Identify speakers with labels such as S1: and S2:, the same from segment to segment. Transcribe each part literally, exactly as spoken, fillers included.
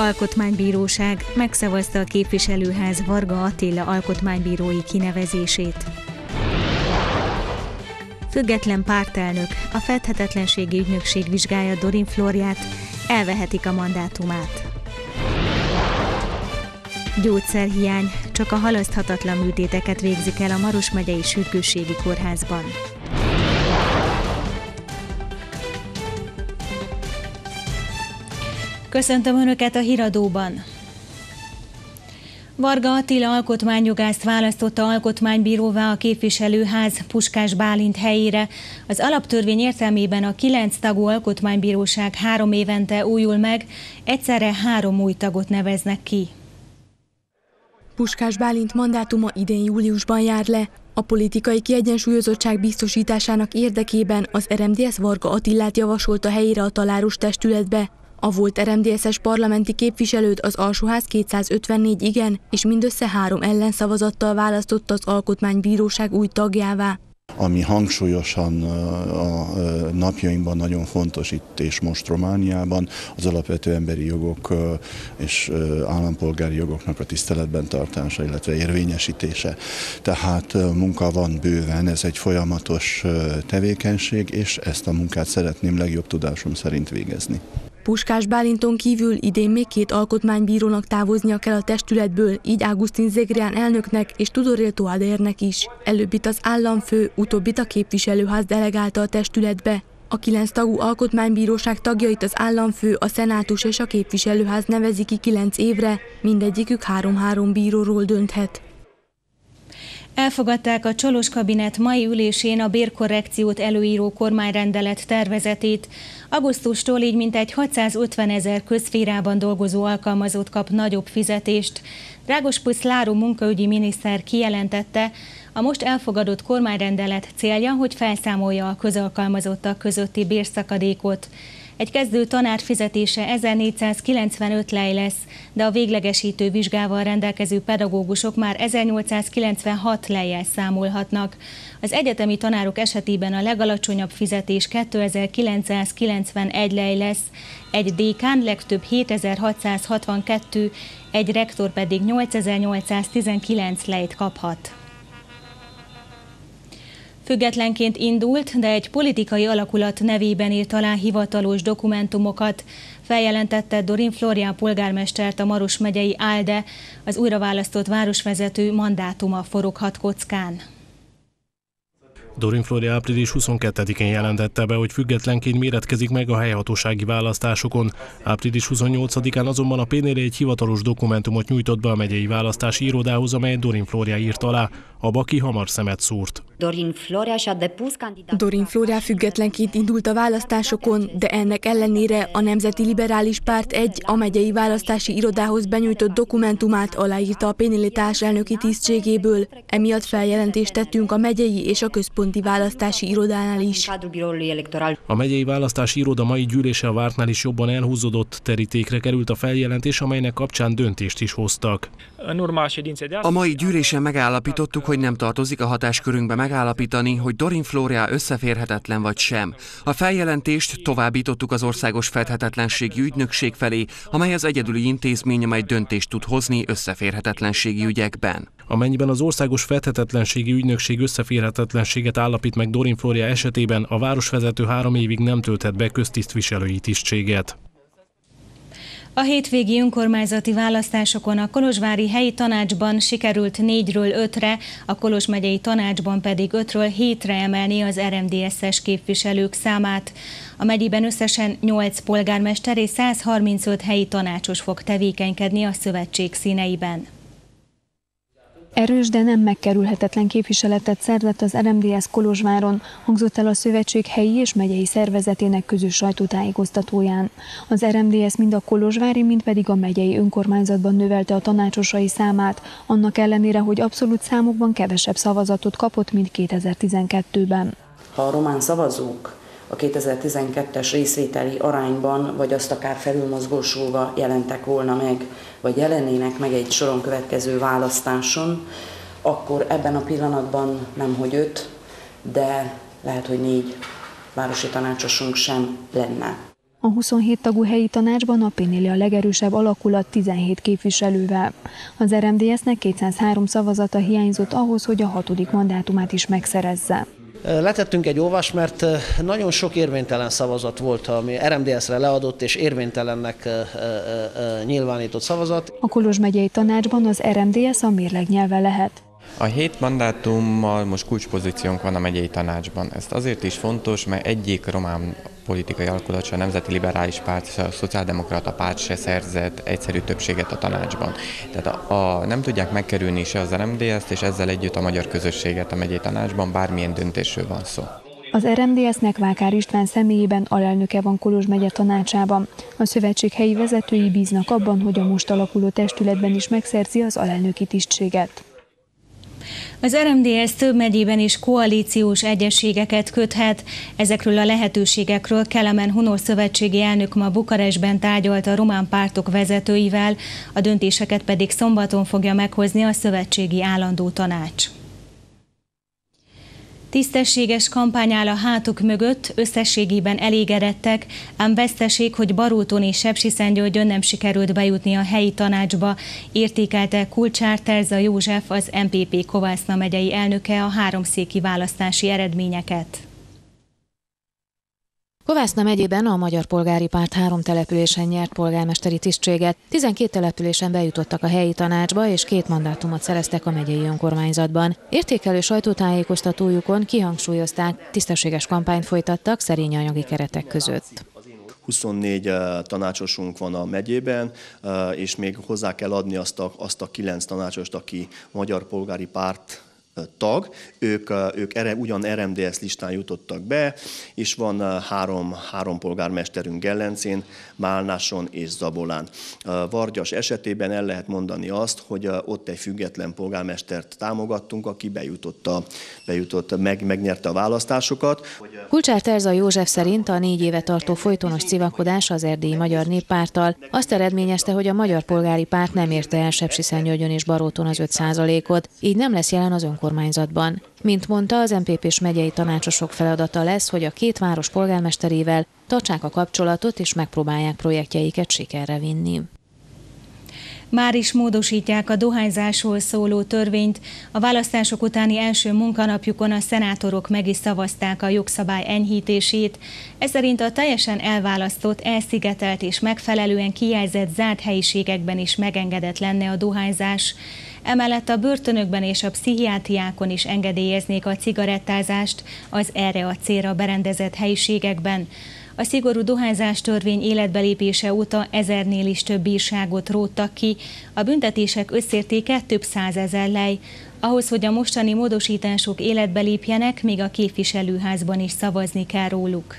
S1: Alkotmánybíróság megszavazta a képviselőház Varga Attila alkotmánybírói kinevezését. Független pártelnök, a Fedhetetlenségi Ügynökség vizsgálja Dorin Flóriát, elvehetik a mandátumát. Gyógyszerhiány, csak a halaszthatatlan műtéteket végzik el a Maros megyei sürgősségi kórházban. Köszöntöm Önöket a Híradóban! Varga Attila alkotmányjogászt választotta alkotmánybíróvá a képviselőház Puskás Bálint helyére. Az alaptörvény értelmében a kilenc tagú alkotmánybíróság három évente újul meg, egyszerre három új tagot neveznek ki.
S2: Puskás Bálint mandátuma idén júliusban jár le. A politikai kiegyensúlyozottság biztosításának érdekében az er em dé es Varga Attilát javasolta helyére a taláros testületbe. A volt er em dé es-es parlamenti képviselőt az Alsóház kétszázötvennégy igen és mindössze három ellenszavazattal választotta az Alkotmánybíróság új tagjává.
S3: Ami hangsúlyosan a napjainkban nagyon fontos itt és most Romániában, az alapvető emberi jogok és állampolgári jogoknak a tiszteletben tartása, illetve érvényesítése. Tehát munka van bőven, ez egy folyamatos tevékenység, és ezt a munkát szeretném legjobb tudásom szerint végezni.
S2: Puskás Bálinton kívül idén még két alkotmánybírónak távoznia kell a testületből, így Augustin Zegrián elnöknek és Tudoril Toadernek is. Előbbit az államfő, utóbbit a képviselőház delegálta a testületbe. A kilenc tagú alkotmánybíróság tagjait az államfő, a szenátus és a képviselőház nevezi ki kilenc évre, mindegyikük három-három bíróról dönthet.
S1: Elfogadták a Csolos kabinet mai ülésén a bérkorrekciót előíró kormányrendelet tervezetét. Augusztustól így mintegy hatszázötven ezer közszférában dolgozó alkalmazott kap nagyobb fizetést. Dragospus László munkaügyi miniszter kijelentette, a most elfogadott kormányrendelet célja, hogy felszámolja a közalkalmazottak közötti bérszakadékot. Egy kezdő tanár fizetése ezernégyszázkilencvenöt lej lesz, de a véglegesítő vizsgával rendelkező pedagógusok már ezernyolcszázkilencvenhat lejjel számolhatnak. Az egyetemi tanárok esetében a legalacsonyabb fizetés kétezer-kilencszázkilencvenegy lej lesz, egy dékán legtöbb hétezer-hatszázhatvankettő, egy rektor pedig nyolcezer-nyolcszáztizenkilenc lejt kaphat. Függetlenként indult, de egy politikai alakulat nevében írt alá hivatalos dokumentumokat. Feljelentette Dorin Flórián polgármestert a Maros megyei ALDE, az újraválasztott városvezető mandátuma foroghat kockán.
S4: Dorin Flória április huszonkettedikén jelentette be, hogy függetlenként méretkezik meg a helyhatósági választásokon. április huszonnyolcadikán azonban a pé en el egy hivatalos dokumentumot nyújtott be a megyei választási irodához, amelyet Dorin Flória írt alá. A baki hamar szemet szúrt.
S2: Dorin Flória függetlenként indult a választásokon, de ennek ellenére a Nemzeti Liberális Párt egy a megyei választási irodához benyújtott dokumentumát aláírta a pé en el társelnöki tisztségéből. Emiatt feljelentést tettünk a megyei és a központi választási irodánál is.
S4: A megyei választási iroda mai gyűlése a vártnál is jobban elhúzódott, terítékre került a feljelentés, amelynek kapcsán döntést is hoztak.
S5: A mai gyűlésen megállapítottuk, hogy nem tartozik a hatáskörünkbe megállapítani, hogy Dorin Flória összeférhetetlen vagy sem. A feljelentést továbbítottuk az Országos Fedhetetlenségi Ügynökség felé, amely az egyedüli intézmény, amely döntést tud hozni összeférhetetlenségi ügyekben.
S4: Amennyiben az Országos Fedhetetlenségi Ügynökség összeférhetetlenséget állapít meg Dorin Flória esetében, a városvezető három évig nem tölthet be köztisztviselői tisztséget.
S1: A hétvégi önkormányzati választásokon a kolozsvári helyi tanácsban sikerült négyről ötre, a Kolozs megyei tanácsban pedig ötről hétre emelni az er em dé es-es képviselők számát. A megyében összesen nyolc polgármester és százharmincöt helyi tanácsos fog tevékenykedni a szövetség színeiben.
S6: Erős, de nem megkerülhetetlen képviseletet szerzett az er em dé es Kolozsváron, hangzott el a szövetség helyi és megyei szervezetének közös sajtótájékoztatóján. Az er em dé es mind a kolozsvári, mind pedig a megyei önkormányzatban növelte a tanácsosai számát, annak ellenére, hogy abszolút számokban kevesebb szavazatot kapott, mint kétezer-tizenkettőben.
S7: Ha a román szavazók a kétezer-tizenkettes részvételi arányban, vagy azt akár felülmozgósulva jelentek volna meg, vagy jelennének meg egy soron következő választáson, akkor ebben a pillanatban nemhogy öt, de lehet, hogy négy városi tanácsosunk sem lenne.
S6: A huszonhét tagú helyi tanácsban a Pénéli a legerősebb alakulat tizenhét képviselővel. Az er em dé es-nek kétszázhárom szavazata hiányzott ahhoz, hogy a hatodik mandátumát is megszerezze.
S8: Letettünk egy olvast, mert nagyon sok érvénytelen szavazat volt, ami er em dé es-re leadott és érvénytelennek nyilvánított szavazat.
S6: A Kolozs megyei tanácsban az er em dé es a mérleg nyelve lehet.
S9: A hét mandátummal most kulcspozíciónk van a megyei tanácsban. Ez azért is fontos, mert egyik román politikai alkulat, a Nemzeti Liberális Párt, a Szociáldemokrata Párt se szerzett egyszerű többséget a tanácsban. Tehát a, a, nem tudják megkerülni se az er em dé es-t, és ezzel együtt a magyar közösséget a megyei tanácsban, bármilyen döntésről van szó.
S6: Az er em dé es-nek Vákár István személyében alelnöke van Kolozs megye tanácsában. A szövetség helyi vezetői bíznak abban, hogy a most alakuló testületben is megszerzi az alelnöki tisztséget.
S1: Az er em dé es több megyében is koalíciós egyezségeket köthet. Ezekről a lehetőségekről Kelemen Hunor szövetségi elnök ma Bukarestben tárgyalt a román pártok vezetőivel, a döntéseket pedig szombaton fogja meghozni a szövetségi állandó tanács. Tisztességes kampány áll a hátuk mögött, összességében elégedettek, ám veszteség, hogy Baróton és Sepsiszentgyörgyön nem sikerült bejutni a helyi tanácsba, értékelte Kulcsár Terza József, az em pé pé Kovászna megyei elnöke a háromszéki választási eredményeket.
S10: Kovászna megyében a Magyar Polgári Párt három településen nyert polgármesteri tisztséget, tizenkét településen bejutottak a helyi tanácsba, és két mandátumot szereztek a megyei önkormányzatban. Értékelő sajtótájékoztatójukon kihangsúlyozták, tisztességes kampányt folytattak szerény anyagi keretek között.
S11: huszonnégy tanácsosunk van a megyében, és még hozzá kell adni azt a, azt a kilenc tanácsost, aki Magyar Polgári Párt tag, ők, ők ere, ugyan er em dé es listán jutottak be, és van három, három polgármesterünk Gellencén, Málnáson és Zabolán. Vargyas esetében el lehet mondani azt, hogy ott egy független polgármestert támogattunk, aki bejutott, a, bejutott meg, megnyerte a választásokat.
S10: Kulcsár Terza József szerint a négy éve tartó folytonos civakodás az Erdélyi Magyar Néppárttal azt eredményezte, hogy a Magyar Polgári Párt nem érte el Sepsiszentgyörgyön és Baróton az öt százalékot, így nem lesz jelen az önkormányzatban. Mint mondta, az em pé pés megyei tanácsosok feladata lesz, hogy a két város polgármesterével tartsák a kapcsolatot és megpróbálják projektjeiket sikerre vinni.
S1: Már is módosítják a dohányzásról szóló törvényt. A választások utáni első munkanapjukon a szenátorok meg is szavazták a jogszabály enyhítését. Ez szerint a teljesen elválasztott, elszigetelt és megfelelően kijelzett zárt helyiségekben is megengedett lenne a dohányzás. Emellett a börtönökben és a pszichiátriákon is engedélyeznék a cigarettázást az erre a célra berendezett helyiségekben. A szigorú dohányzás törvény életbelépése óta ezernél is több bírságot róttak ki, a büntetések összértéke több százezer lej. Ahhoz, hogy a mostani módosítások életbe lépjenek, még a képviselőházban is szavazni kell róluk.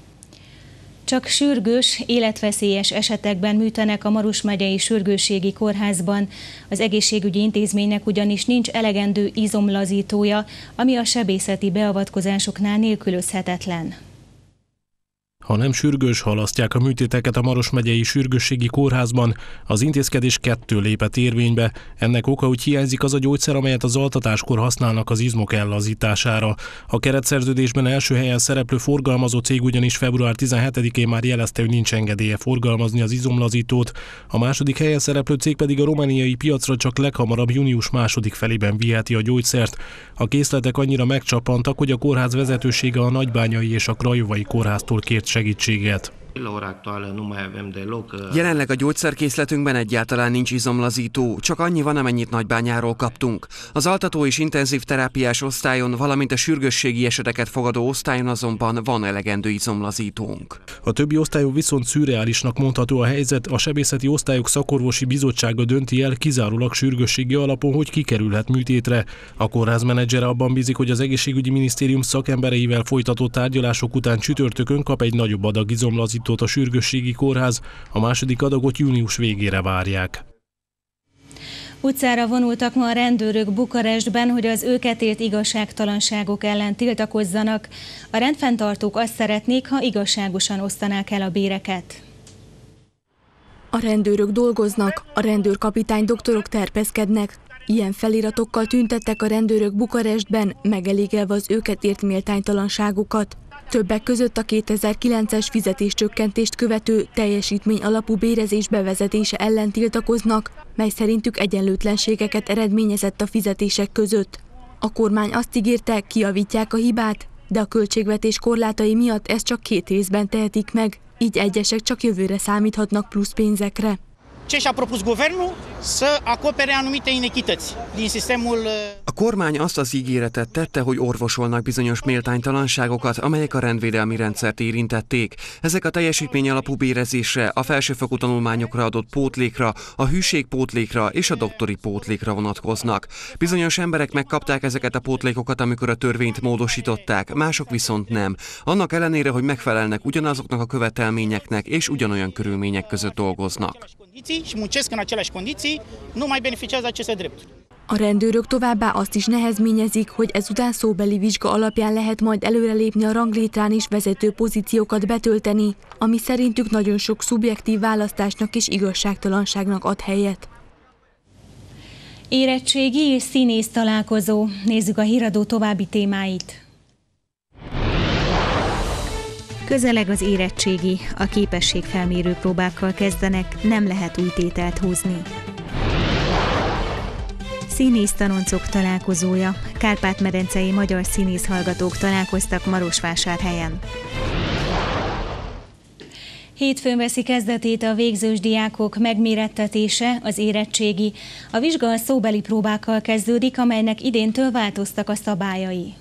S1: Csak sürgős, életveszélyes esetekben műtenek a Maros megyei sürgősségi kórházban. Az egészségügyi intézménynek ugyanis nincs elegendő izomlazítója, ami a sebészeti beavatkozásoknál nélkülözhetetlen.
S4: Ha nem sürgős, halasztják a műtéteket a Maros megyei sürgősségi kórházban. Az intézkedés kettő lépett érvénybe. Ennek oka, hogy hiányzik az a gyógyszer, amelyet az altatáskor használnak az izmok ellazítására. A keretszerződésben első helyen szereplő forgalmazó cég ugyanis február tizenhetedikén már jelezte, hogy nincs engedélye forgalmazni az izomlazítót. A második helyen szereplő cég pedig a romániai piacra csak leghamarabb június második felében viheti a gyógyszert. A készletek annyira megcsappantak, hogy a kórház vezetősége a nagybányai és a krajovai kórháztól kért segítséget.
S5: Jelenleg a gyógyszerkészletünkben egyáltalán nincs izomlazító, csak annyi van, amennyit Nagybányáról kaptunk. Az altató és intenzív terápiás osztályon, valamint a sürgősségi eseteket fogadó osztályon azonban van elegendő izomlazítónk.
S4: A többi osztályon viszont szürreálisnak mondható a helyzet, a sebészeti osztályok szakorvosi bizottsága dönti el kizárólag sürgősségi alapon, hogy kikerülhet műtétre. A kórház menedzsere abban bízik, hogy az egészségügyi minisztérium szakembereivel folytatott tárgyalások után csütörtökön kap egy nagyobb adag izomlazítót a sürgősségi kórház, a második adagot június végére várják.
S1: Utcára vonultak ma a rendőrök Bukarestben, hogy az őket ért igazságtalanságok ellen tiltakozzanak. A rendfenntartók azt szeretnék, ha igazságosan osztanák el a béreket.
S2: A rendőrök dolgoznak, a rendőrkapitány doktorok terpeszkednek. Ilyen feliratokkal tüntettek a rendőrök Bukarestben, megelégelve az őket ért méltánytalanságokat. Többek között a kétezer-kilences fizetéscsökkentést követő teljesítmény alapú bérezés bevezetése ellen tiltakoznak, mely szerintük egyenlőtlenségeket eredményezett a fizetések között. A kormány azt ígérte, kijavítják a hibát, de a költségvetés korlátai miatt ezt csak két részben tehetik meg, így egyesek csak jövőre számíthatnak plusz pénzekre.
S12: Ce și-a propus guvernul? Să acopere anumite inechități din sistemul.
S5: A kormány azt az ígéretet tette, hogy orvosolnak bizonyos méltánytalanságokat, amelyek a rendvédelmi rendszert érintették. Ezek a teljesítmény alapú bérezésre, a felsőfokú tanulmányokra adott pótlékra, a hűségpótlékra és a doktori pótlékra vonatkoznak. Bizonyos emberek megkapták ezeket a pótlékokat, amikor a törvényt módosították, mások viszont nem. Annak ellenére, hogy megfelelnek ugyanazoknak a követelményeknek és ugyanolyan körülmények között dolgoznak.
S2: A rendőrök továbbá azt is nehezményezik, hogy ezután szóbeli vizsga alapján lehet majd előrelépni a ranglétrán és vezető pozíciókat betölteni, ami szerintük nagyon sok szubjektív választásnak és igazságtalanságnak ad helyet.
S1: Érettségi és színész találkozó. Nézzük a híradó további témáit. Közeleg az érettségi, a képességfelmérő próbákkal kezdenek, nem lehet új tételt húzni. Színésztanoncok találkozója. Kárpát-medencei magyar színészhallgatók találkoztak Marosvásárhelyen. Hétfőn veszi kezdetét a végzős diákok megmérettetése, az érettségi. A vizsga a szóbeli próbákkal kezdődik, amelynek idéntől változtak a szabályai.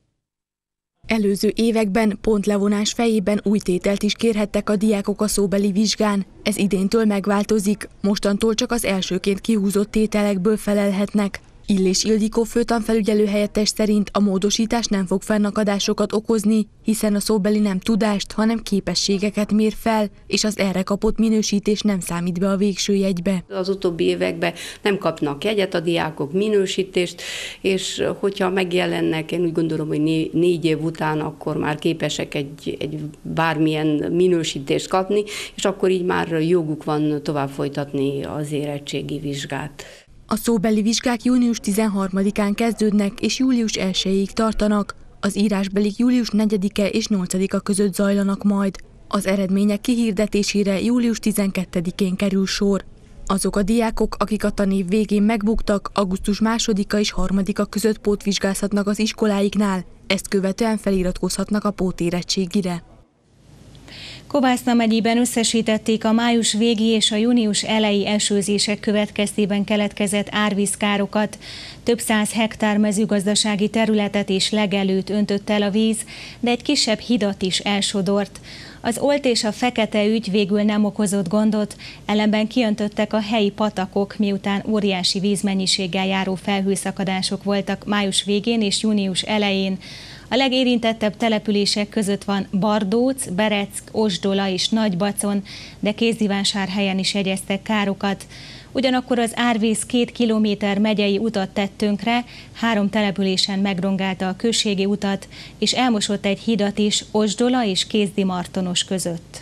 S2: Előző években pontlevonás fejében új tételt is kérhettek a diákok a szóbeli vizsgán. Ez idéntől megváltozik, mostantól csak az elsőként kihúzott tételekből felelhetnek. Illés Ildikó főtanfelügyelő helyettes szerint a módosítás nem fog fennakadásokat okozni, hiszen a szóbeli nem tudást, hanem képességeket mér fel, és az erre kapott minősítés nem számít be a végső jegybe.
S13: Az utóbbi években nem kapnak jegyet a diákok, minősítést, és hogyha megjelennek, én úgy gondolom, hogy né- négy év után akkor már képesek egy, egy bármilyen minősítést kapni, és akkor így már joguk van tovább folytatni az érettségi vizsgát.
S2: A szóbeli vizsgák június tizenharmadikán kezdődnek és július elsejéig tartanak, az írásbelik július negyedike és nyolcadika között zajlanak majd. Az eredmények kihirdetésére július tizenkettedikén kerül sor. Azok a diákok, akik a tanév végén megbuktak, augusztus másodika és harmadika között pótvizsgázhatnak az iskoláiknál, ezt követően feliratkozhatnak a pótérettségire.
S1: Kovászna megyében összesítették a május végi és a június eleji esőzések következtében keletkezett árvízkárokat. Több száz hektár mezőgazdasági területet és legelőt öntött el a víz, de egy kisebb hidat is elsodort. Az Olt és a Fekete ügy végül nem okozott gondot, ellenben kiöntöttek a helyi patakok, miután óriási vízmennyiséggel járó felhőszakadások voltak május végén és június elején. A legérintettebb települések között van Bardóc, Bereck, Osdola és Nagybacon, de Kézdivásárhelyen is jegyeztek károkat. Ugyanakkor az árvíz két kilométer megyei utat tett tönkre, három településen megrongálta a községi utat, és elmosott egy hidat is Osdola és Kézdi-Martonos között.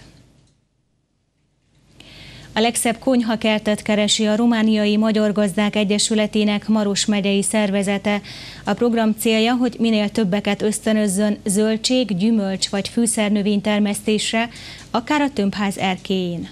S1: A legszebb konyhakertet keresi a Romániai Magyar Gazdák Egyesületének Maros megyei szervezete. A program célja, hogy minél többeket ösztönözzön zöldség, gyümölcs vagy fűszernövény termesztésre, akár a tömbház erkélyén.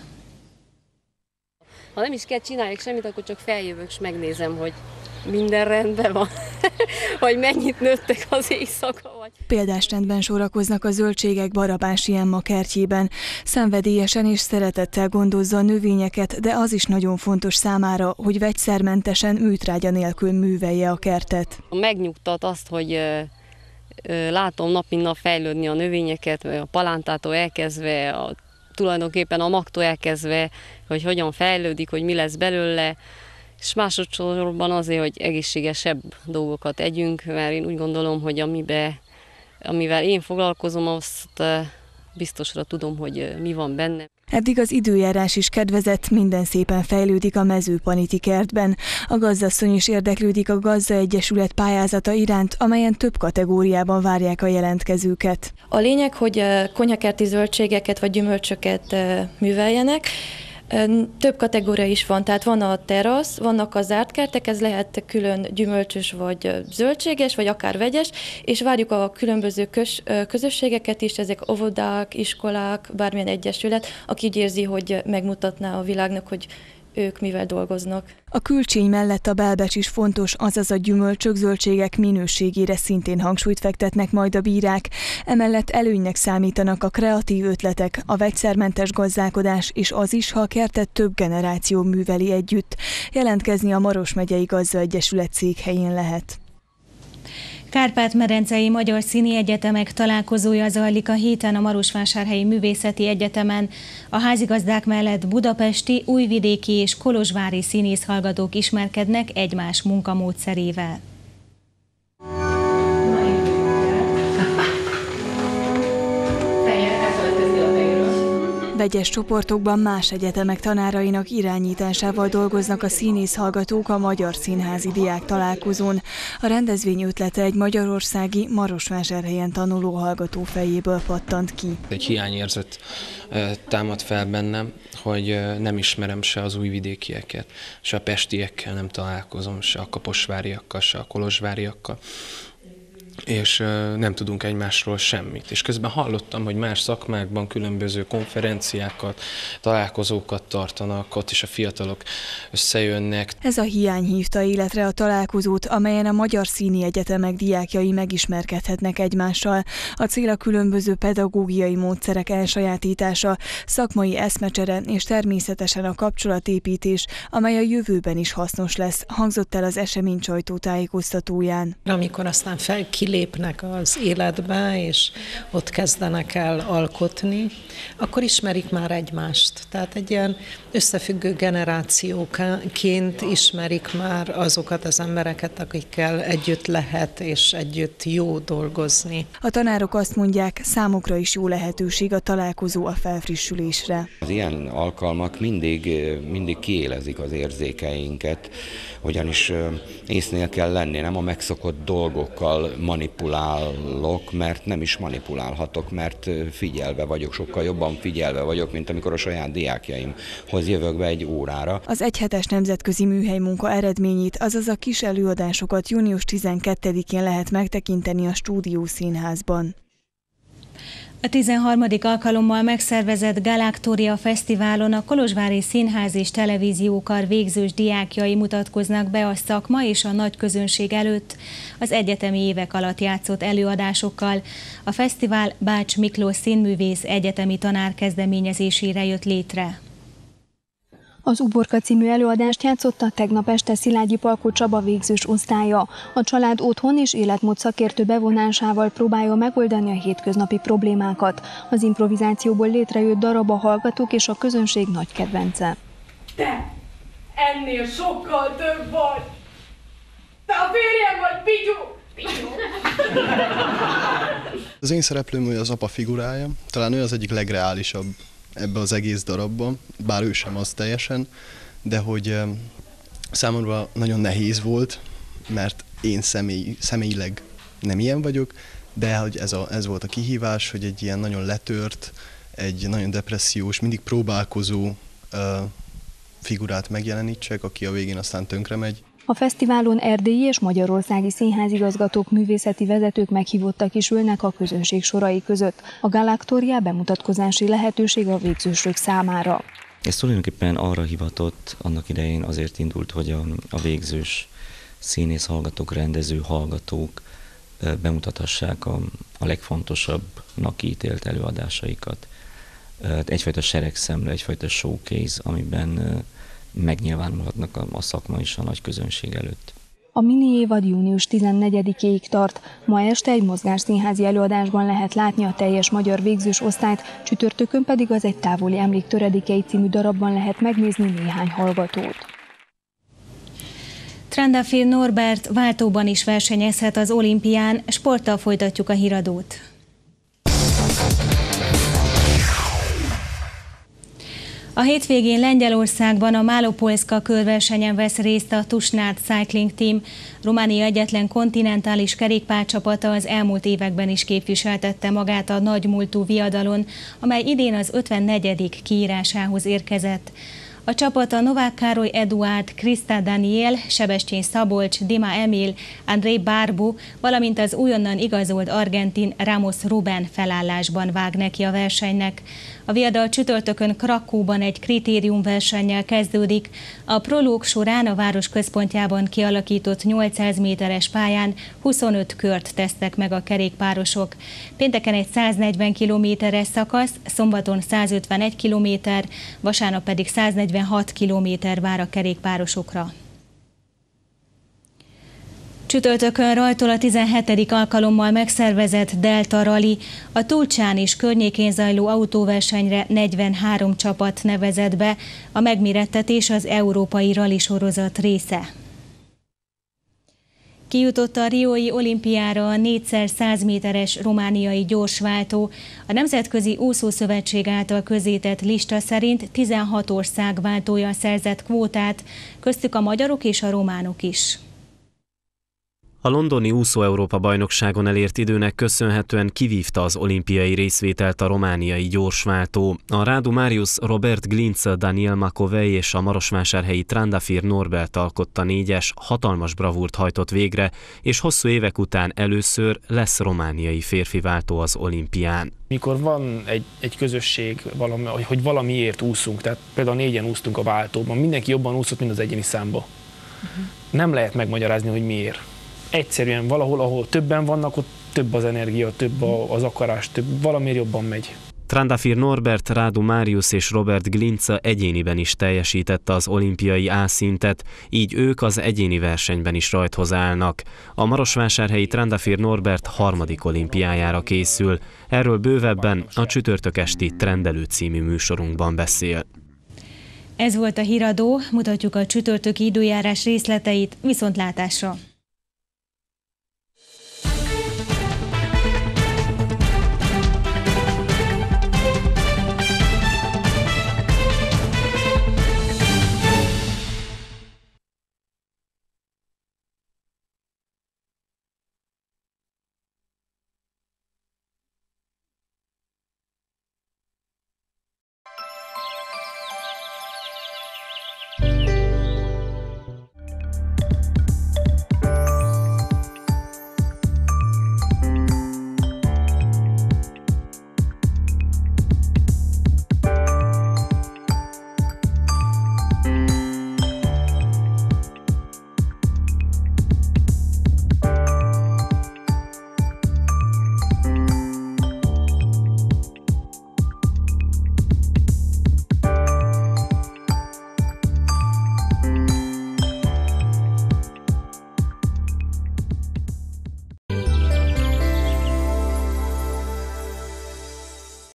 S14: Ha nem is kell csinálni semmit, akkor csak feljövök és megnézem, hogy minden rendben van, vagy mennyit nőttek az éjszaka. Vagy...
S15: Példás rendben sorakoznak a zöldségek Barabási Emma kertjében. Szenvedélyesen és szeretettel gondozza a növényeket, de az is nagyon fontos számára, hogy vegyszermentesen, műtrágya nélkül művelje a kertet.
S14: Megnyugtat azt, hogy látom nap mint nap fejlődni a növényeket, a palántától elkezdve, a, tulajdonképpen a magtól elkezdve, hogy hogyan fejlődik, hogy mi lesz belőle, és másodszorban azért, hogy egészségesebb dolgokat együnk, mert én úgy gondolom, hogy amiben, amivel én foglalkozom, azt biztosra tudom, hogy mi van benne.
S15: Eddig az időjárás is kedvezett, minden szépen fejlődik a Mezőpaniti kertben. A gazdasszony is érdeklődik a Gazda Egyesület pályázata iránt, amelyen több kategóriában várják a jelentkezőket.
S16: A lényeg, hogy konyhakerti zöldségeket vagy gyümölcsöket műveljenek. Több kategória is van, tehát van a terasz, vannak a zárt kertek, ez lehet külön gyümölcsös vagy zöldséges, vagy akár vegyes, és várjuk a különböző köz, közösségeket is, ezek óvodák, iskolák, bármilyen egyesület, aki úgy érzi, hogy megmutatná a világnak, hogy ők mivel dolgoznak.
S15: A külcsény mellett a belbecs is fontos, azaz a gyümölcsök, zöldségek minőségére szintén hangsúlyt fektetnek majd a bírák. Emellett előnynek számítanak a kreatív ötletek, a vegyszermentes gazdálkodás és az is, ha a kertet több generáció műveli együtt. Jelentkezni a Maros megyei Gazdaegyesület székhelyén lehet.
S1: Kárpát-medencei Magyar Színi Egyetemek találkozója zajlik a héten a Marosvásárhelyi Művészeti Egyetemen. A házigazdák mellett budapesti, újvidéki és kolozsvári színészhallgatók ismerkednek egymás munkamódszerével.
S15: Vegyes csoportokban más egyetemek tanárainak irányításával dolgoznak a színészhallgatók a Magyar Színházi Diák Találkozón. A rendezvény ötlete egy magyarországi Marosvásárhelyen tanuló hallgató fejéből pattant ki.
S17: Egy hiányérzet támad fel bennem, hogy nem ismerem se az újvidékieket, se a pestiekkel nem találkozom, se a kaposváriakkal, se a kolozsváriakkal, és nem tudunk egymásról semmit. És közben hallottam, hogy más szakmákban különböző konferenciákat, találkozókat tartanak, ott is a fiatalok összejönnek.
S15: Ez a hiány hívta életre a találkozót, amelyen a Magyar Színi Egyetemek diákjai megismerkedhetnek egymással. A cél a különböző pedagógiai módszerek elsajátítása, szakmai eszmecsere és természetesen a kapcsolatépítés, amely a jövőben is hasznos lesz, hangzott el az esemény sajtótájékoztatóján.
S18: Amikor aztán fel kilépnek az életbe, és ott kezdenek el alkotni, akkor ismerik már egymást. Tehát egy ilyen összefüggő generációként ismerik már azokat az embereket, akikkel együtt lehet és együtt jó dolgozni.
S15: A tanárok azt mondják, számukra is jó lehetőség a találkozó a felfrissülésre.
S19: Az ilyen alkalmak mindig, mindig kiélezik az érzékeinket, ugyanis észnél kell lenni, nem a megszokott dolgokkal manipulálok, mert nem is manipulálhatok, mert figyelve vagyok, sokkal jobban figyelve vagyok, mint amikor a saját diákjaimhoz jövök be egy órára.
S15: Az egyhetes nemzetközi műhelymunka eredményét, azaz a kis előadásokat június tizenkettedikén lehet megtekinteni a Stúdió Színházban.
S1: A tizenharmadik alkalommal megszervezett Galaktória Fesztiválon a Kolozsvári Színház és Televíziókar végzős diákjai mutatkoznak be a szakma és a nagy közönség előtt az egyetemi évek alatt játszott előadásokkal. A fesztivál Bács Miklós színművész egyetemi tanár kezdeményezésére jött létre.
S6: Az Uborka című előadást játszotta tegnap este Szilágyi Palkó Csaba végzős osztálya. A család otthon és életmód szakértő bevonásával próbálja megoldani a hétköznapi problémákat. Az improvizációból létrejött darab a hallgatók és a közönség nagy kedvence.
S20: Te ennél sokkal több vagy! Te a férjem vagy, Pityú! Pityú!
S21: Az én szereplőm az apa figurája, talán ő az egyik legreálisabb ebbe az egész darabban, bár ő sem az teljesen, de hogy számomra nagyon nehéz volt, mert én személy, személyileg nem ilyen vagyok, de hogy ez, a, ez volt a kihívás, hogy egy ilyen nagyon letört, egy nagyon depressziós, mindig próbálkozó uh, figurát megjelenítsek, aki a végén aztán tönkre megy.
S6: A fesztiválon erdélyi és magyarországi színházigazgatók, művészeti vezetők meghívottak is ülnek a közönség sorai között. A Galaktória bemutatkozási lehetőség a végzősök számára.
S22: Ez tulajdonképpen arra hivatott, annak idején azért indult, hogy a, a végzős színész hallgatók, rendező hallgatók bemutathassák a, a legfontosabbnak ítélt előadásaikat. Egyfajta seregszemle, egyfajta showcase, amiben megnyilvánulhatnak a, a szakma is a nagy közönség előtt.
S6: A mini évad június tizennegyedikéig tart. Ma este egy mozgásszínházi előadásban lehet látni a teljes magyar végzős osztályt, csütörtökön pedig az Egy távoli emlék töredékei című darabban lehet megnézni néhány hallgatót.
S1: Trandafil Norbert váltóban is versenyezhet az olimpián, sporttal folytatjuk a híradót. A hétvégén Lengyelországban a Málopolszka körversenyen vesz részt a Tusnád Cycling Team. Románia egyetlen kontinentális kerékpárcsapata az elmúlt években is képviseltette magát a nagymúltú viadalon, amely idén az ötvennegyedik kiírásához érkezett. A csapat a Novák Károly Eduárd, Krista Daniel, Sebestyén Szabolcs, Dima Emil, Andrei Barbu, valamint az újonnan igazolt argentin Ramos Ruben felállásban vág neki a versenynek. A viadal csütörtökön Krakóban egy kritériumversennyel kezdődik. A prológ során a város központjában kialakított nyolcszáz méteres pályán huszonöt kört tesznek meg a kerékpárosok. Pénteken egy száznegyven kilométeres szakasz, szombaton százötvenegy kilométer, vasárnap pedig száznegyvenhat kilométer vár a kerékpárosokra. Csütörtökön rajtol a tizenhetedik alkalommal megszervezett Delta Rally. A Tulcsán és környékén zajló autóversenyre negyvenhárom csapat nevezett be. A megmérettetés az Európai Rally sorozat része. Kijutott a riói olimpiára a négyszer száz méteres romániai gyorsváltó. A Nemzetközi Úszószövetség által közzétett lista szerint tizenhat ország váltója szerzett kvótát, köztük a magyarok és a románok is.
S3: A londoni úszó-Európa-bajnokságon elért időnek köszönhetően kivívta az olimpiai részvételt a romániai gyorsváltó. A Radu Marius, Robert Glinc, Daniel Makovej és a marosvásárhelyi Trandafir Norbert alkotta négyes, hatalmas bravúrt hajtott végre, és hosszú évek után először lesz romániai férfi váltó az olimpián.
S7: Mikor van egy, egy közösség, valami, hogy valamiért úszunk, tehát például négyen úsztunk a váltóban, mindenki jobban úszott, mint az egyéni számba. Uh-huh. Nem lehet megmagyarázni, hogy miért. Egyszerűen valahol, ahol többen vannak, ott több az energia, több az akarás, több, valamiért jobban megy.
S3: Trandafir Norbert, Radu Marius és Robert Glinc egyéniben is teljesítette az olimpiai A-szintet, így ők az egyéni versenyben is rajthoz állnak. A marosvásárhelyi Trandafir Norbert harmadik olimpiájára készül. Erről bővebben a csütörtök esti Trendelő című műsorunkban beszél.
S1: Ez volt a híradó, mutatjuk a csütörtöki időjárás részleteit, viszontlátásra!